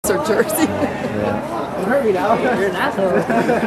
shorts or jersey. Yeah. You hurt me now. You're an asshole.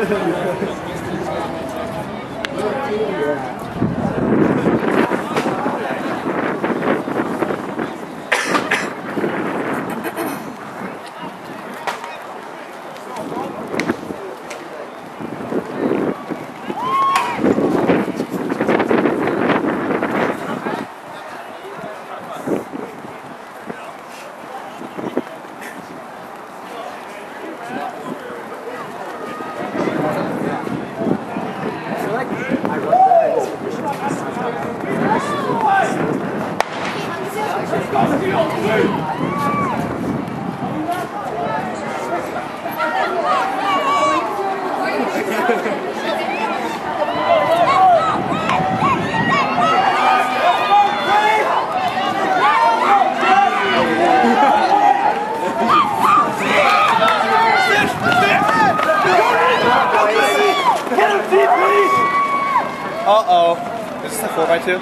Uh-oh. Is this a 4x2?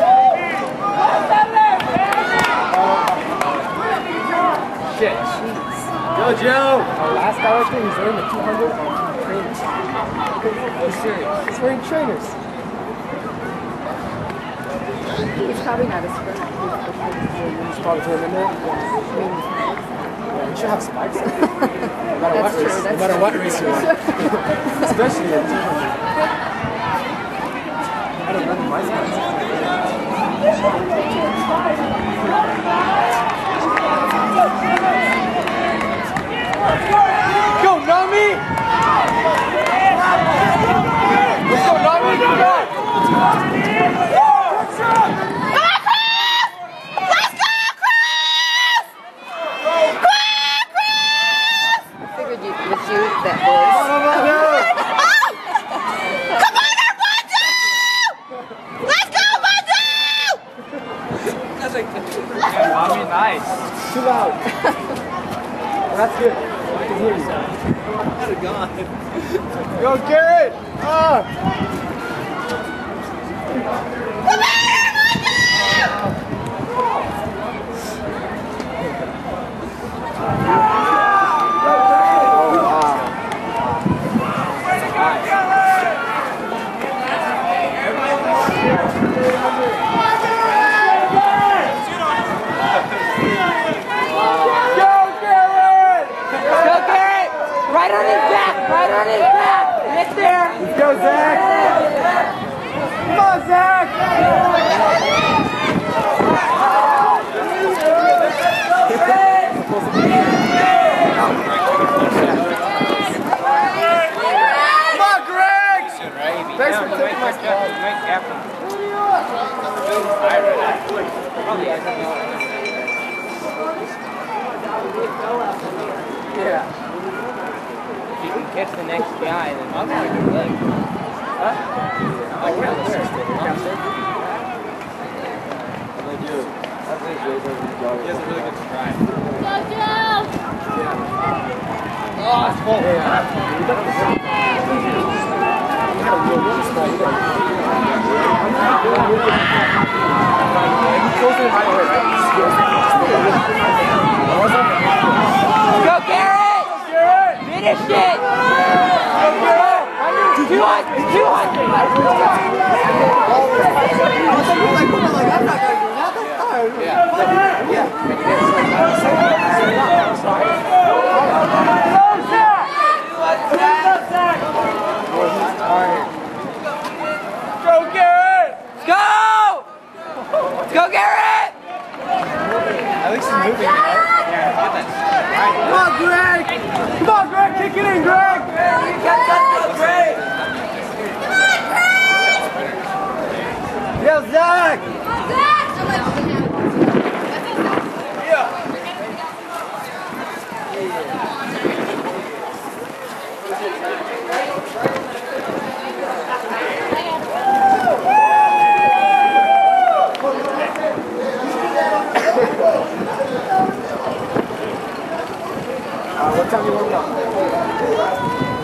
Shit. Go, Joe! Our last guy right there, he's wearing the 200 trainers. He's serious. He's wearing trainers. He's probably not as first. He's probably throwing in there. Yeah, you should have spikes. No matter what race. No matter what race you're in. Especially in 200. I don't remember my spikes. Go, Nami! Let's go, Nami! Go, back! That voice. Come on, Armando! Let's go, Armando! Mommy, nice. Too loud. That's good. I can hear you. What a god. Go, Garrett! Ah! Come on, Armando! Right on his back! Right on his back! Right there! Let's go, Zach! Come on, Zach! Come on, Greg! Thanks for taking my spot. Yeah. If you can catch the next guy, then I'll have a good leg. Huh? I can't assist it. They do. I think Jay doesn't go. He has a really good stride. Go, Joe! Oh, it's full. Go, Garrett! Finish it! 200! Go, Garrett! Let's go! Let's go, Garrett! At least he's moving, you know? Yeah, get that. Come on, Greg! Come on, Greg! Kick it in, Greg! Greg! Yo, Zach! What time do you want to go?